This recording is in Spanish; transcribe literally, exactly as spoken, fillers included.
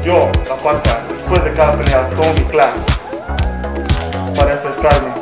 Yo, la cuarta, después de cada pelea, tomo mi class para refrescarme.